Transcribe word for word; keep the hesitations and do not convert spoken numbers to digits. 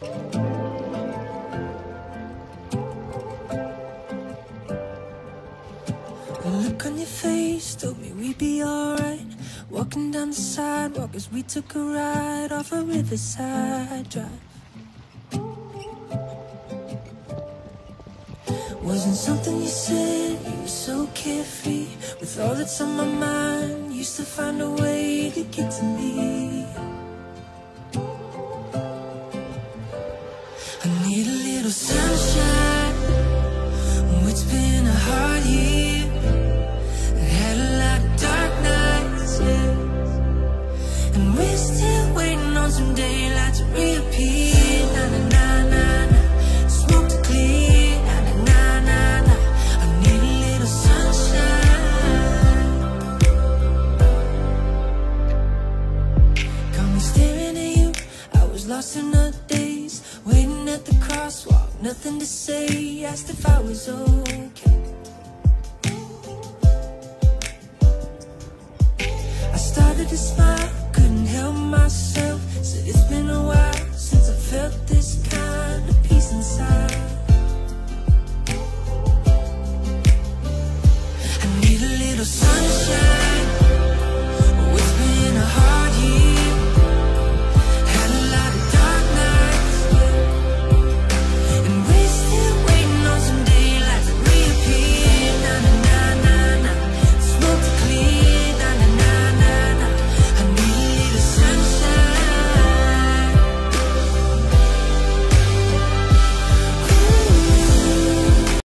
The look on your face told me we'd be alright. Walking down the sidewalk as we took a ride off a riverside drive. Wasn't something you said, you were so carefree. With all that's on my mind, used to find a way to get to me. I need a little sunshine. Oh, it's been a hard year. I had a lot of dark nights, yeah. And we're still waiting on some daylight to reappear. Na na na na na, smoke to clear. Na na na na na, I need a little sunshine. Got me staring at you. I was lost in the days, waiting at the crosswalk, nothing to say. Asked if I was okay. I started to smile.